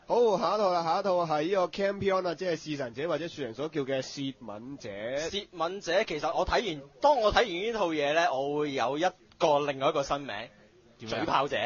好，下一套啦，下一套係呢個 Campion 啊，即係弒神者或者樹人所叫嘅舌吻者。 舌吻者其實當我睇完呢套嘢咧，我會有另外一個新名，嘴炮者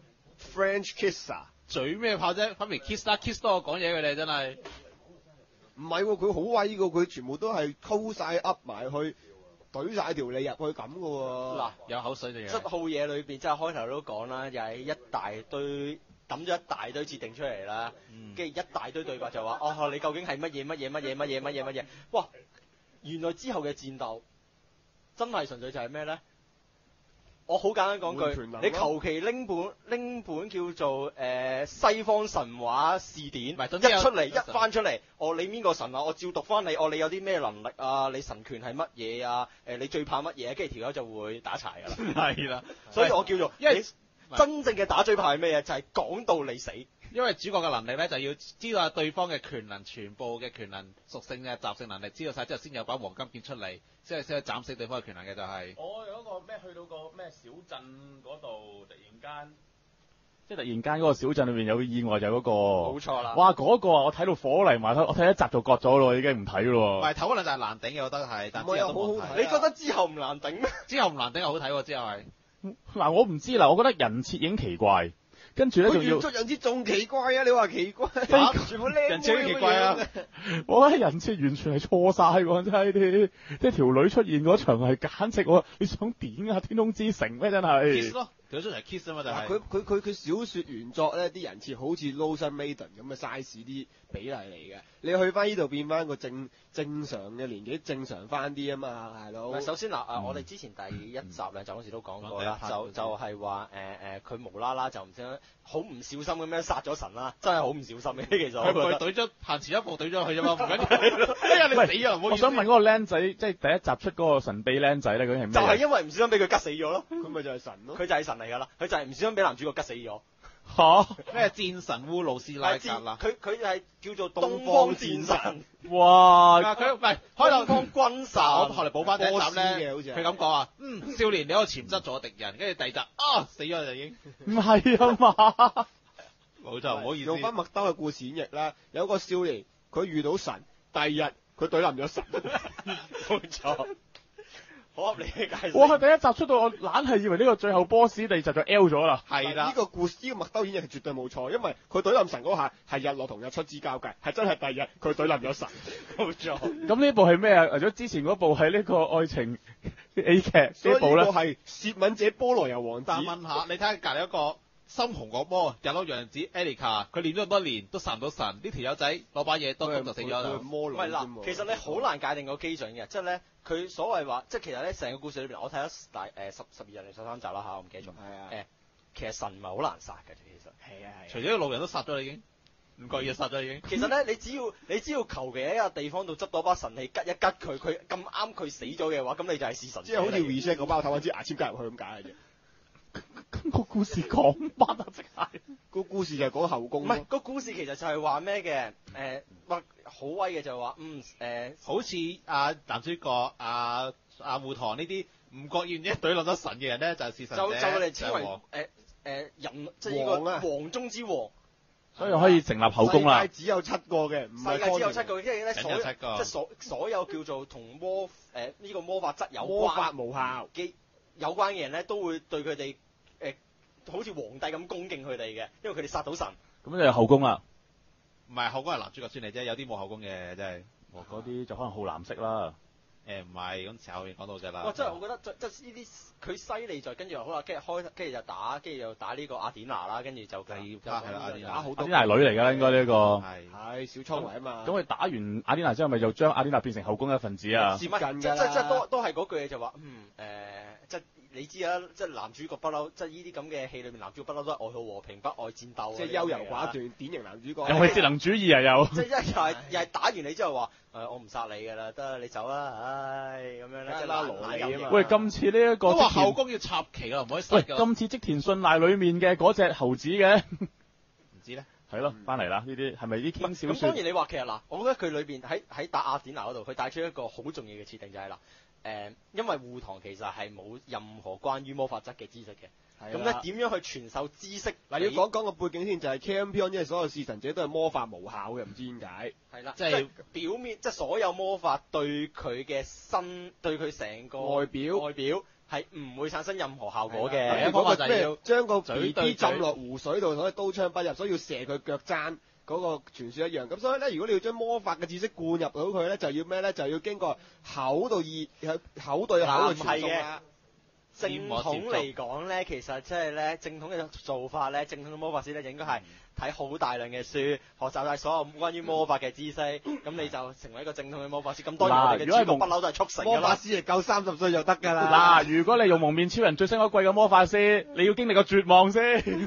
French Kisser。 嘴咩炮啫？分別 kiss 啦，kiss 多過講嘢佢哋真係。 唔係喎，佢好威㗎，佢全部都係溝晒噏埋去，懟晒條脷入去咁㗎喎。 嗱， 有口水嘅嘢。 即套嘢裏邊，即係開頭都講啦，又係一大堆抌咗一大堆設定出嚟啦，跟住一大堆對白就話，哦，你究竟係乜嘢？哇！原來之後嘅戰鬥真係純粹就係咩咧？我好簡單講句，你求其拎本叫做西方神話試典，一翻出嚟，你邊個神啊？我照讀翻你，你有啲咩能力啊？你神權係乜嘢啊？你最怕乜嘢？跟住條友就會打柴㗎啦。 係啦， 所以我叫做，因為真正嘅打嘴炮係咩嘢？就係講到你死。 因為主角嘅能力咧，就要知道對方嘅權能，全部嘅權能屬性嘅習性能力，知道晒之後先有把黃金劍出嚟，先可以斬死對方嘅權能嘅就係。 我有一個咩去到個咩小鎮嗰度，突然間， 即係突然間嗰個小鎮裏面有個意外就係嗰個。 冇錯啦。 哇！嗰個啊，我睇到火嚟埋，我睇一集就割咗咯，已經唔睇咯。 唔係頭嗰兩集係難頂嘅，我覺得係，但之後都好睇。 你覺得之後唔難頂咩？ 之後唔難頂係好睇喎，之後係。 嗱，我唔知啦，我覺得人設已經奇怪。跟住咧仲要， 原設仲奇怪啊！你話奇怪，全部靚人設奇怪啊！ 我覺得人設完全係錯晒喎，真係啲即係條女出現嗰場係簡直你想點啊？天空之城咩真係 ？kiss 咯，條女出嚟 kiss 啊嘛，就係。 佢小説原作咧啲人設好似 Lotion Maiden 咁嘅 size 啲比例嚟嘅，你去翻呢度變翻個正常嘅年紀正常翻啲啊嘛，係咯。 首先嗱，我哋之前第一集兩集嗰時都講過啦，就係話佢無啦啦就唔知好唔小心咁樣殺咗神啦，真係好唔小心嘅其實。 佢懟咗行前一步懟咗佢啫嘛，唔緊要。哎呀，你死啊！ 我想問嗰個僆仔，即係第一集出嗰個神秘僆仔咧，究竟係咩？ 就係因為唔小心俾佢吉死咗咯， 佢咪就係神咯。 佢就係神嚟㗎啦，佢就係唔小心俾男主角吉死咗。 嚇！ 咩戰神烏魯斯拉格啦？ 佢係叫做東方戰神。 哇！ 佢唔係開頭東方軍神。 我後嚟補翻第一集咧， 好似佢咁講啊，少年你有潛質咗敵人，跟住第二集死咗就已經。 唔係啊嘛。 冇錯，唔好意思。 用翻麥兜嘅故事演繹啦，有個少年佢遇到神，第二日佢懟冧咗神。 冇錯。好合理嘅解釋。 哇！第一集出到我懶係以為呢個最後 boss，第二集就 L 咗啦。 係啦， 呢個故事呢個麥兜演繹係絕對冇錯，因為佢懟冧神嗰下係日落同日出之交界，係真係第二日佢懟冧咗神。 冇錯。 咁呢部係咩啊？除咗之前嗰部係呢個愛情 A 劇，呢部咧係舌吻者菠蘿油王子。 但問下，你睇下隔離一個深紅惡魔日落洋子 Erica， 佢練咗咁多年都殺唔到神，呢條友仔攞把嘢當就死咗啦。 唔係嗱，其實你好難界定個基準嘅，即係咧佢所謂話，即係其實咧成個故事裏邊，我睇咗12定13集啦嚇，我唔記得咗。 係啊。 其實神唔係好難殺嘅，其實。 係啊。 除咗個路人都殺咗啦已經，唔覺意殺咗已經。 其實咧，你只要求其喺一個地方度執到把神器，吉一吉佢咁啱佢死咗嘅話，咁你就係弒神。 即係好似 reset 個包頭揾支牙籤加入去咁解嘅啫。 咁個故事講乜啊？即係個故事就係講後宮。 唔係個故事其實就係話咩嘅？好威嘅就係話好似男主角胡唐呢啲唔覺意一懟冧咗神嘅人咧，就係弒神者。 就我哋稱為人，即係呢個王中之王。 所以可以成立後宮啦。 世界只有7個嘅，唔係世界只有7個，因為咧所有叫做同呢個魔法質有關、 魔法無效嘅有關嘅人咧，都會對佢哋好似皇帝咁恭敬佢哋嘅，因為佢哋殺到神。 咁就係後宮啦。 唔係後宮係男主角先嚟啫，有啲冇後宮嘅真係。 嗰啲就可能好藍色啦。 唔係咁後面講到啫啦。 哇！真係我覺得即係呢啲佢犀利在跟住好啦，跟住就打，跟住又打呢個阿典娜啦，跟住就係啦， 打好多。 阿典娜係女嚟㗎啦，應該呢個。 係小倉位啊嘛。咁佢打完阿典娜之後，咪就將阿典娜變成後宮一份子啊？ 接近㗎啦。即都係嗰句嘢就話即你知啊，即係男主角不嬲，即係呢啲咁嘅戲裏面，男主角不嬲都係愛好和平，不愛戰鬥。 即係優柔寡斷，典型男主角。 又係節能主義啊！又。 即係又係打完你之後話我唔殺你㗎啦，得你走啦，唉咁樣咧，即係拉羅你啊嘛。 喂，今次呢一個都話後宮要插旗㗎，唔可以殺㗎。 今次織田信賴裡面嘅嗰隻猴子嘅， 唔知咧。 係咯，翻嚟啦！呢啲係咪啲輕小說？ 咁當然你話其實嗱，我覺得佢裏邊喺打阿典娜嗰度，佢帶出一個好重要嘅設定就係嗱。 因為護堂其實係冇任何關於魔法則嘅知識嘅。 係咁咧點樣去傳授知識？ 嗱，要講講個背景先，就係 Campion，因為所有弑神者都係魔法無效嘅，唔知點解。 係啦， 即係表面，即係所有魔法對佢嘅身，對佢成個外表係唔會產生任何效果第一嘅。 方法就係要咩將個嘴 B 對 B 嘴浸落湖水度，所以刀槍不入，所以要射佢腳踭。嗰個傳說一樣，咁所以咧，如果你要將魔法嘅知識灌入到佢咧，就要咩咧？就要經過口對口去傳送啦。 正統嚟講咧，其實即係咧，正統嘅做法咧，正統嘅魔法師咧，應該係睇好大量嘅書，學習晒所有關於魔法嘅知識，咁你就成為一個正統嘅魔法師。咁當然我哋嘅主角不嬲都係速成㗎啦。 魔法師係夠30歲就得㗎啦。 嗱，如果你用蒙面超人最新嗰季嘅魔法師，你要經歷個絕望先。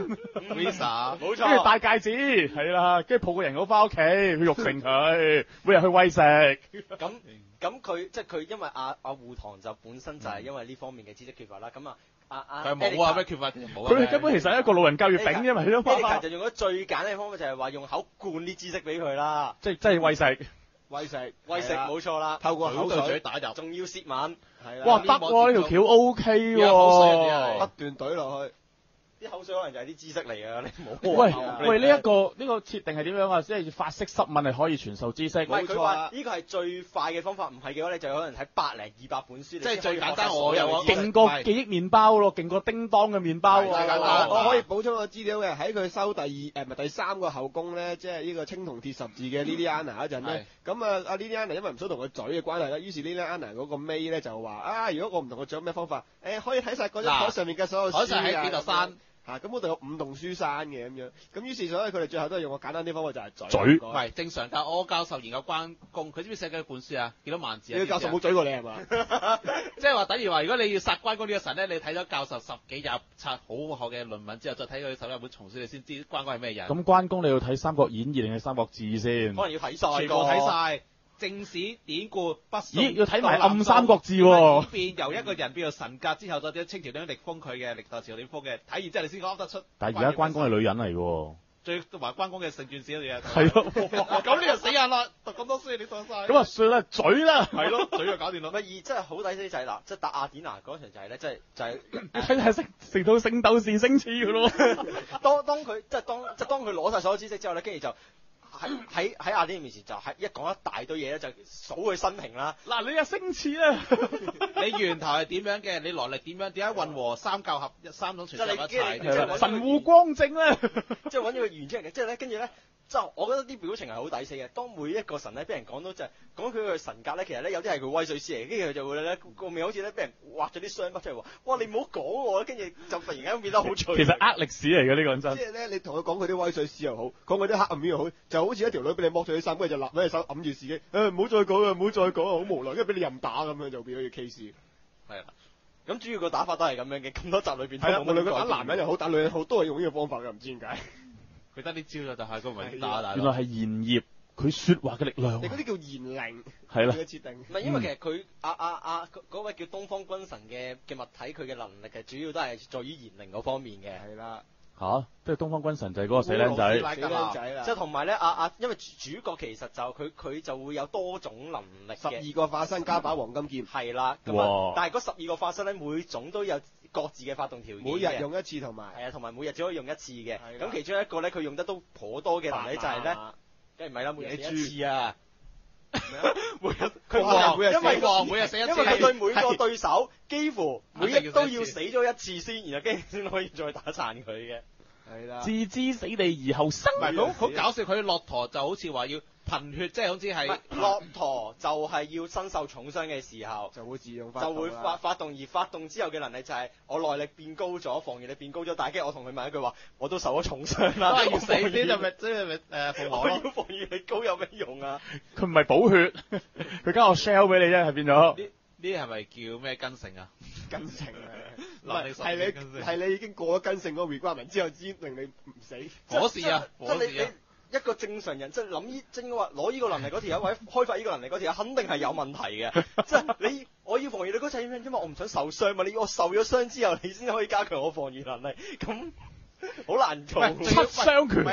Visa 冇錯。 跟住戴戒指，係啦，跟住抱個人偶翻屋企，去育成佢，每日去餵食。 咁佢即係佢，因為阿護堂就本身就係因為呢方面嘅知識缺乏啦。咁佢冇啊，咩缺乏冇啊。 佢哋根本其實係一個老人教月餅啫嘛，係咯。 Erica 就用咗最簡單嘅方法，就係話用口灌啲知識俾佢啦。 即係餵食。 餵食冇錯啦， 透過口水打入， 仲要舌吻。 係啦。 哇，得喎，呢條橋 OK 喎。 不斷懟落去。 啲口水可能就係啲知識嚟㗎，你唔好。 喂，呢個設定係點樣啊？即係法式濕吻係可以傳授知識。 唔係佢話呢個係最快嘅方法，唔係嘅話你就可能睇100零200本書。即係最簡單，我有勁過記憶麵包咯，勁過叮當嘅麵包。 我可以補充個資料嘅，喺佢收第3個後宮咧，即係呢個青銅鐵十字嘅 Liliana 嗰陣咧，咁阿 Liliana 因為唔想同佢嘴嘅關係啦，於是 Liliana 嗰個尾咧就話如果我唔同佢嘴有咩方法？可以睇晒嗰張台上面嘅所有書啊。 台上喺幾座山。 咁嗰度有5棟書山嘅咁樣，咁於是所以佢哋最後都係用個簡單啲方法就係嘴。 唔係正常教我教授研究關公，佢知唔知寫幾多本書啊？幾多萬字啊？ 你教授冇嘴過你係嘛？ 即係話等於話，如果你要殺關公呢個神咧，你睇咗教授10幾廿冊好學嘅論文之後，再睇佢手一本叢書，你先知關公係咩人。 咁關公你要睇《三國演義》定係《三國志》先？ 可能要睇晒， 全部睇晒。正史典故不數。 咦，要睇埋暗三國志喎。 變由一個人變做神格之後，再點清朝點樣力封佢嘅，歷代朝點封嘅，睇完之後你先講得出。 但係而家關公係女人嚟喎。 最話關公嘅聖傳史嗰啲嘢。 係咯。 咁你就死人啦！讀咁多書你讀晒。 咁啊算啦，嘴啦。 係咯，嘴就搞掂啦。 咪而真係好抵死就係嗱，即係打雅典娜嗰場就係咧，就係睇下食到聖鬥士星矢㗎咯。 當佢當佢攞晒所有知識之後咧，跟住就。喺雅典面前就係一講一大堆嘢咧，就數佢生平啦。 嗱，你又星矢啦， 你源頭係點樣嘅？你來歷點樣？點解混和三教合3種傳說一齊？ 神護光正咧， 即係揾咗個原出嚟嘅。即係咧，跟住咧，就我覺得啲表情係好抵死嘅。當每一個神咧，俾人講到就係講佢嘅神格咧，其實咧有啲係佢威水師嚟，跟住佢就會咧個面好似咧俾人畫咗啲雙筆出嚟話，哇！你唔好講喎，跟住就突然間變得好脆。 其實歷史嚟嘅呢個真。 即係咧，你同佢講佢啲威水史又好，講佢啲黑暗面又好，就好似一條女俾你剝咗啲衫，跟住就立喺隻手揞住自己，唔好再講啊，唔好再講啊，好無奈，因為俾你任打咁樣就變咗個 case。 係啊，咁主要個打法都係咁樣嘅，咁多集裏邊。 係啊，無論佢打男人又好，打女人好，都係用呢個方法㗎，唔知點解。 佢得啲招就係佢唔係打。 原來係言葉，佢説話嘅力量。 你嗰啲叫言靈。 係啦。 嘅設定。 唔係因為其實佢嗰位叫東方君臣嘅物體，佢嘅能力其實主要都係在於言靈嗰方面嘅。 係啦。 即係東方君臣就係嗰個死僆仔。 死僆仔啦。 即係同埋咧，因為主角其實就佢就會有多種能力嘅。 12個化身加把黃金劍。 係啦。咁但係嗰12個化身咧，每種都有各自嘅發動條件。 每日用一次同埋。 係啊，同埋每日只可以用一次嘅。咁其中一個咧，佢用得都頗多嘅能力就係咧，梗係唔係啦，每日死一次啊！每日因為每日死一次， 因為佢對每個對手幾乎每日都要死咗一次先，然後跟住先可以再打殘佢嘅。 係啦。 置之死地而後生。 唔係好搞笑，佢駱駝就好似話要貧血，即係好似係駱駝就係要身受重傷嘅時候就會自動就會發動，而發動之後嘅能力就係我耐力變高咗，防禦力變高咗，但係跟住我同佢問一句話，我都受咗重傷啦， 都係要死先就咪即係咪復活咯？ 防禦力高有咩用啊？ 佢唔係補血，佢加個 shell 俾你啫，係變咗。 呢啲係咪叫咩根性啊？ 根性啊！ 唔係你已經過咗根性嗰個 requirement之後，先令你唔死。 火事啊！ 一個正常人即係諗正話攞呢個能力嗰條友，或者開發呢個能力嗰條友，肯定係有問題嘅。即係我要防禦力嗰陣，因為我唔想受傷嘛。你要我受咗傷之後，你先可以加強我防禦能力，咁好難做。 七傷拳。 唔係啊，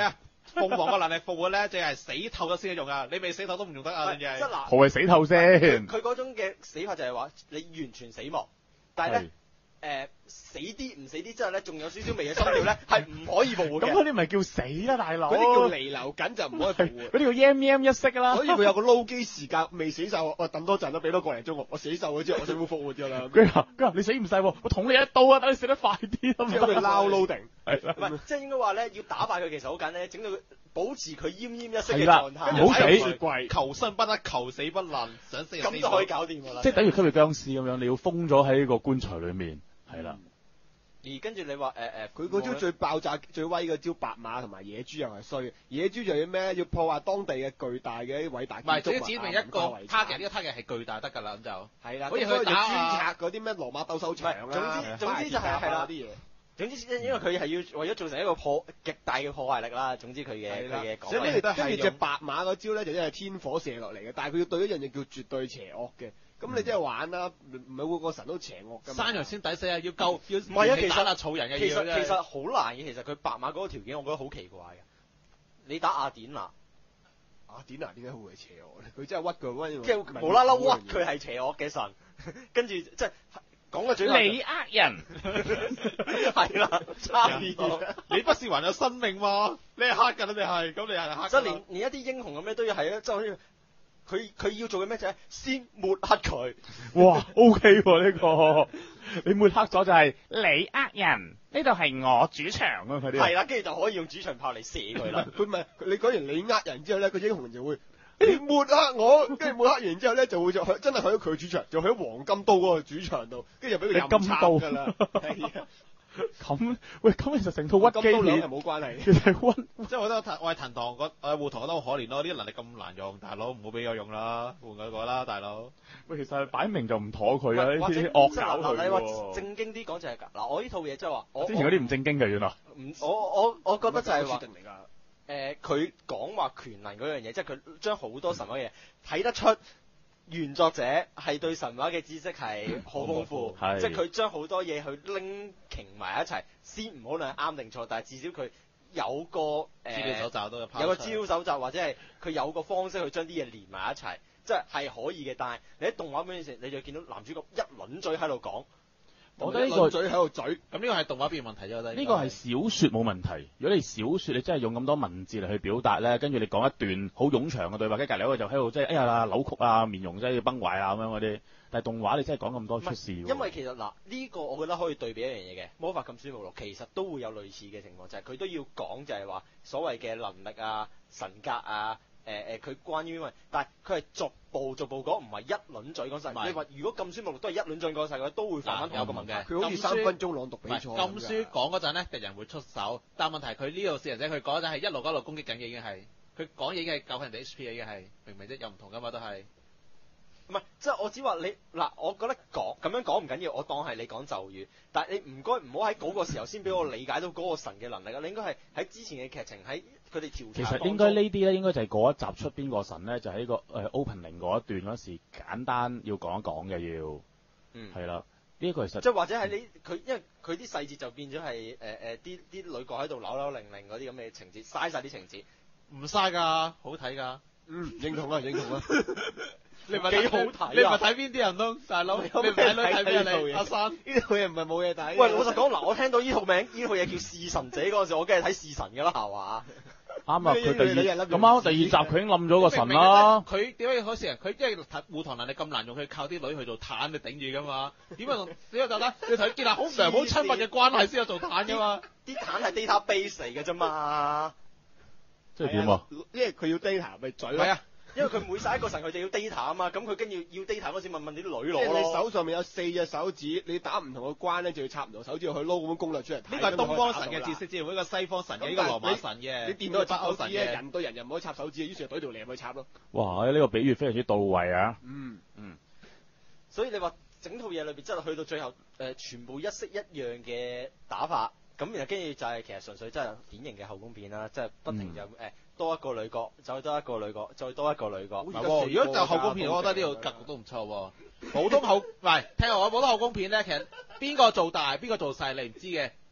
鳳凰個能力復活咧，淨係死透咗先有用啊！你未死透都唔用得啊！真係。 即係嗱， 何謂死透先？ 佢嗰種嘅死法就係話你完全死亡，但係咧死啲唔死啲之後咧，仲有少少微嘅心跳咧，係唔可以復活嘅。 咁嗰啲咪叫死啦，大佬！ 嗰啲叫彌留緊就唔可以復活。 嗰啲叫 M 一式㗎啦。 所以佢有個撈機時間，未死晒我等多陣啦，俾多個零鐘我死晒咗之後，我就會復活㗎啦。 佢話你死唔晒喎，我捅你一刀啊，等你死得快啲啊！ 之後佢撈 loading， 係啦， 唔係，即係應該話咧，要打敗佢其實好簡單，整到佢保持佢奄奄一息嘅係啦狀態， 唔好死雪櫃。 求生不得，求死不能，想死就死咁就可以搞掂㗎啦。 即係等於吸血僵屍咁樣，你要封咗喺個棺材裡面，係啦。 而跟住你話佢嗰招最爆炸、最威嘅招白馬同埋野豬又係衰，野豬就要咩？要破壞當地嘅巨大嘅偉大唔係， 建築物只指明一個 target，呢個 target 係巨大得㗎啦，咁就係啦， 好似咁所以就佢打專拆嗰啲咩羅馬鬥獸場啦， 總之就係啦啲嘢。 總之，因為佢係要為咗造成一個極大嘅破壞力啦。總之佢嘅講所以法跟住隻白馬嗰招咧，就因為天火射落嚟嘅，但係佢要對一樣嘢叫絕對邪惡嘅。咁你即係玩啦，唔係個個神都邪惡㗎嘛。 山羊先抵死啊！要救要唔係啊，其打下草人嘅其嘢啫。 實好難嘅。其實佢白馬嗰個條件，我覺得好奇怪嘅。你打雅典娜， 點解會係邪惡咧？佢真係屈佢温， 即係無啦啦屈佢係邪惡嘅神，跟住即係講個嘴話你呃人， 係啦，差啲。 你不是還有生命嗎？你係黑㗎，你係咁，你係黑㗎。 即係連一啲英雄咁樣都要係啊，即係好似佢要做嘅咩就係先抹黑佢。 哇，OK 喎呢個，你抹黑咗就係你呃人，呢度係我主場啊！佢啲係啦，跟住就可以用主場炮嚟射佢啦。 佢唔係你講完你呃人之後咧，個英雄就會你抹黑我，跟住抹黑完之後咧就會就去真係去咗佢主場，就去咗黃金刀嗰個主場度，跟住就俾佢任插㗎啦。係啊， 咁喂，咁其實成套屈機金刀兩係片冇關係。 其實係屈。 即係我覺得我係藤堂護堂覺得好可憐咯，呢啲能力咁難用，大佬唔好俾我用啦，換佢個啦，大佬。 喂，其實擺明就唔妥佢啊！呢或者啲惡搞嗱，你話佢正經啲講就係嗱，我呢套嘢即係話我之前嗰啲唔正經嘅原來。 我覺得就係話設定嚟㗎。 佢講話權能嗰樣嘢，即係佢將好多神話嘢睇得出原作者係對神話嘅知識係好豐富， 係即係佢將好多嘢去拎傾埋一齊，先唔好論係啱定錯，但係至少佢有個資料搜集都有個資料搜集，或者係佢有個方式去將啲嘢連埋一齊，即係可以嘅。但係你喺動畫片嗰時，你就見到男主角一輪嘴喺度講。 我覺得呢個嘴喺度嘴， 咁呢個係動畫片問題啫，我覺得呢個係小説冇問題。如果你小説你真係用咁多文字嚟去表達咧，跟住你講一段好冗長嘅對話，跟住隔離嗰個就喺度即係哎呀扭曲啊、面容即係崩壞啊咁樣嗰啲。但係動畫你真係講咁多出事喎。 因為其實嗱呢個我覺得可以對比一樣嘢嘅，魔法禁書目錄其實都會有類似嘅情況，就係佢都要講就係話所謂嘅能力啊、神格啊。佢關於但係佢係逐步講，唔係一輪嘴講晒。你話如果禁書目錄都係一輪嘴講晒嘅，都會犯翻同一個問題。 佢好似3分鐘朗讀比賽。 禁書講嗰陣咧，敵人會出手，但係問題佢呢度試人者，佢講嗰陣係一路攻擊緊嘅，已經係佢講嘢已經係救人哋 HP 嘅，已經係明唔明啫？又唔同噶嘛，都係。 唔係，即係我只話你嗱，我覺得咁樣講唔緊要，我當係你講咒語，但係你唔好喺嗰個時候先俾我理解到嗰個神嘅能力啊！你應該係喺之前嘅劇情喺佢哋調查。 其實應該呢啲咧，應該就係嗰一集出邊個神咧，就喺個opening 嗰一段嗰時簡單要講一講嘅要，係啦。呢一個其實即係或者係佢，因為佢啲細節就變咗係啲女角喺度扭扭擰擰嗰啲咁嘅情節，嘥晒啲情節， 唔嘥㗎，好睇㗎。 認同啊！ 你咪幾好睇， 你唔係睇邊啲人都大佬？你唔睇女睇咩你？阿生呢套嘢唔係冇嘢睇。 喂，老實講嗱，我聽到呢套名，呢套嘢叫《弒神者》嗰陣時，我梗係睇《弒神》㗎啦，係嘛？ 啱啊！佢第二集佢已經冧咗個神啦。 佢點解好似人？佢因為護堂能力咁難用，佢靠啲女去做坦嚟頂住㗎嘛？點解就得？你同佢建立好良好親密嘅關係先有做坦㗎嘛？ 啲坦係 database 嚟㗎啫嘛。 即係點啊？ 因為佢要 data 咪嘴咯。 係啊。 因為佢每殺一個神，佢就要 data 啊嘛，咁佢跟住要 data 嗰時問啲女攞咯。 即係你手上面有4隻手指，你打唔同嘅關咧，就要插唔同手指去撈咁樣攻略出嚟。 呢個係東方神嘅知識之會，一個西方神嘅呢個羅馬神嘅。 你電腦插手指咧，人對人又唔可以插手指，於是就懟條脷去插咯。 哇！呢個比喻非常之到位啊！ 所以你話整套嘢裏邊真係去到最後，全部一式一樣嘅打法，咁然後跟住就係其實純粹真係典型嘅後宮片啦，即係不停就多一個女角，再多一個女角，再多一個女角。 如果就後宮片，我覺得呢個格局都唔錯喎。普通後唔係聽我普通後宮片咧，其實邊個做大邊個做細你唔知嘅，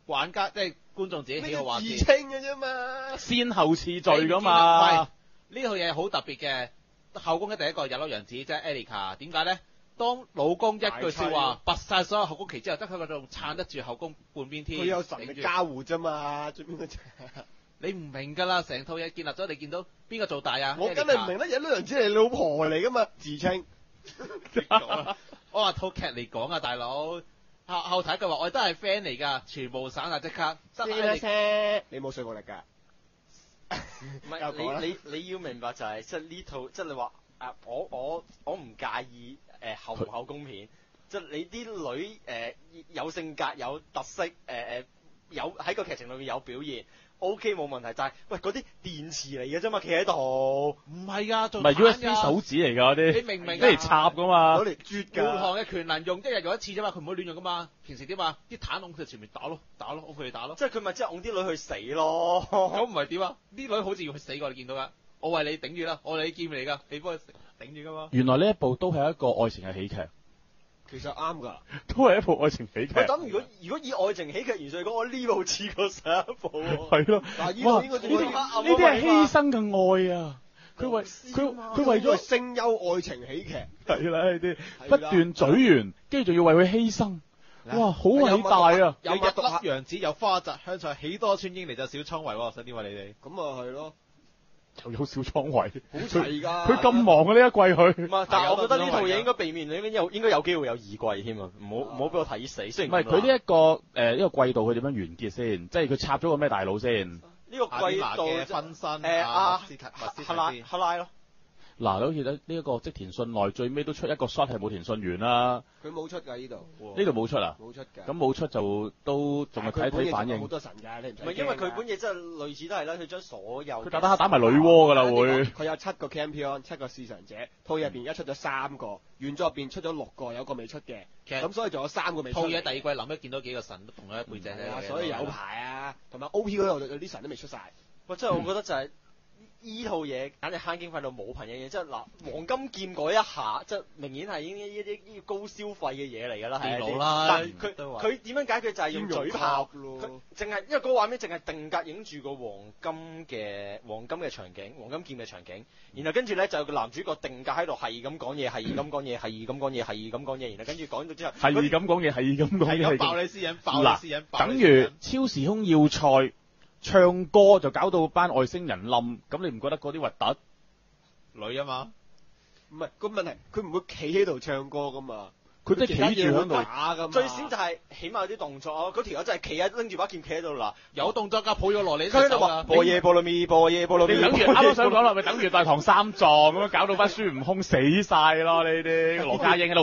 玩家即係觀眾自己喜好話事。 自稱嘅啫嘛。 先後次序㗎唔嘛。 係呢套嘢好特別嘅，後宮一定係一個日落洋子，即係 Erika。點解咧？當老公一句説話拔晒所有後宮旗之後，得佢嗰度撐得住後宮半邊天。 佢有神力加護啫嘛，最邊嗰隻？ 你唔明㗎啦，成套嘢建立咗，你見到邊個做大啊？ 我梗係唔明啦，日落洋子係你老婆嚟㗎嘛，自稱。 我話套劇嚟講啊，大佬後睇佢話我哋都係 friend 嚟㗎，全部散晒即刻。 你冇說服力㗎。 唔係你要明白就係即係呢套即係你話我唔介意後唔後宮片，即係你啲女有性格有特色有喺個劇情裏面有表現。O.K. 冇問題，就係喂嗰啲電池嚟嘅啫嘛，企喺度。 唔係㗎，做唔係 USB 手指嚟㗎嗰啲， 你明唔明？ 嚟插㗎嘛， 攞嚟啜㗎。 滿行嘅權能用一日用一次啫嘛，佢唔會亂用㗎嘛。平時點啊？啲彈窿佢前面打咯，我陪你打咯。 即係佢咪即係擁啲女去死咯。 咁唔係點啊？啲女好似要去死過，你見到㗎？我為你頂住啦，我係你劍嚟㗎，你幫佢頂住㗎嘛。 原來呢一部都係一個愛情嘅喜劇， 其實啱㗎。 都係一部愛情喜劇。 咁如果以愛情喜劇元素嚟講，我呢部似過上一部喎。 係咯， 嗱，呢哇！ 度呢啲係犧牲嘅愛啊！佢為咗聲優愛情喜劇。 係啦，呢啲不斷嘴完，跟住仲要為佢犧牲。哇！好偉大啊！ 有日粒洋子，有花澤香菜，喜多川英嚟就小倉唯喎，想點啊你哋？ 咁啊係咯， 就有小倉唯， 好齊㗎。 佢咁忙啊呢一季佢。 唔係，但係我覺得呢套嘢應該避免，應該有機會有二季添啊！唔好俾我睇死。雖然唔係佢呢一個呢個季度佢點樣完結先？即係佢插咗個咩大佬先？ 呢個季度嘅分身克拉咯。 嗱，你好似呢一個織田信內最尾都出一個 shot 係冇田信源啦。 佢冇出㗎呢度。 呢度冇出啊？ 冇出㗎。 咁冇出就都仲係睇睇反應。 好多神㗎，你唔係因為佢本嘢真係類似都係啦，佢將所有佢打埋女媧㗎啦會。 佢有7個 champion， 7個弒神者，套入邊而家出咗3個，原作入邊出咗6個，有個未出嘅。咁所以仲有3個未出。 套嘢第二季臨尾見到幾個神都同佢一背脊咧。 所以有排啊，同埋 O.P. 嗰度有啲神都未出晒。 喂，真係我覺得就係。依套嘢簡直慳經費到冇朋友嘢，即係嗱黃金劍嗰一下，即係明顯係呢啲高消費嘅嘢嚟㗎啦，係電腦啦。 佢點樣解決就係用嘴炮咯，佢淨係因為嗰個畫面淨係定格影住個黃金嘅場景，黃金劍嘅場景，然後跟住咧就有個男主角定格喺度係咁講嘢，係咁講嘢，係咁講嘢，係咁講嘢，然後跟住講到之後係咁講嘢，係咁講嘢， 係咁爆你私隱，爆你私隱， 等於超時空要塞。唱歌就搞到班外星人冧，咁你唔覺得嗰啲核突？ 女啊嘛， 唔係個問題，佢唔會企喺度唱歌噶嘛， 佢都係企住喺度打噶嘛。 最少就係起碼有啲動作啊！嗰條友真係企喺拎住把劍企喺度啦， 有動作㗎，抱咗落你佢喺度話播嘢播到咪，播嘢播到咪。 你等於啱啱想講啦，咪等於大唐三藏咁樣搞到班孫悟空死晒咯呢啲，羅家英喺度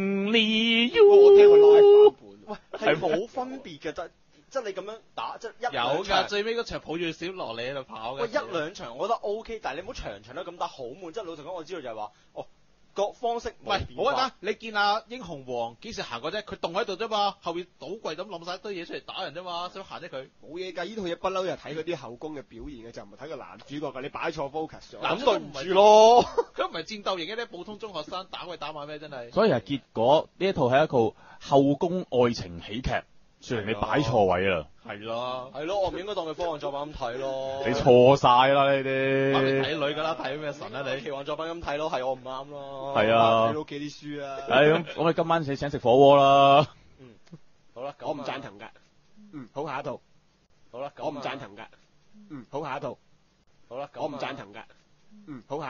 Only You。 我聽佢 live 版本，喂係冇分別嘅啫。即係你咁樣打，即係一兩場。 有㗎，最尾嗰場抱住小蘿莉喺度跑嘅。 喂，一兩場我覺得 O.K.， 但係你唔好場場都咁打，好悶。即係老實講，我知道就係話，各方式冇變化。 喂，好啊，你見阿英雄王幾時行過啫？佢棟喺度啫嘛，後邊倒櫃咁冧晒一堆嘢出嚟打人啫嘛，想行啫佢。 冇嘢㗎，呢套嘢不嬲就係睇嗰啲後宮嘅表現嘅，就唔係睇個男主角㗎。你擺錯 focus 咗。 咁對唔住咯， 佢唔係戰鬥型嘅啲普通中學生打鬼打馬咩？真係。 所以係結果呢一套係一套後宮愛情喜劇。雖然你擺錯位啦， 係咯， 我唔應該當佢科幻作品咁睇咯。 你錯晒啦呢啲。 你睇女㗎啦，睇咩神啊你？ 奇幻作品咁睇咯，係我唔啱咯。 係啊， 你屋企啲書啊。 咁我哋今晚請食火鍋啦。 好啦， 我唔贊同㗎。好下一套。 好啦， 我唔贊同㗎。好下一套。 好啦， 我唔贊同㗎。好下。